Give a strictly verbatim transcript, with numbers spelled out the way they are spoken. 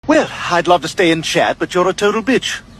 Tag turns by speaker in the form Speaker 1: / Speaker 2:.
Speaker 1: Well, I'd love to stay and chat, but you're a total bitch.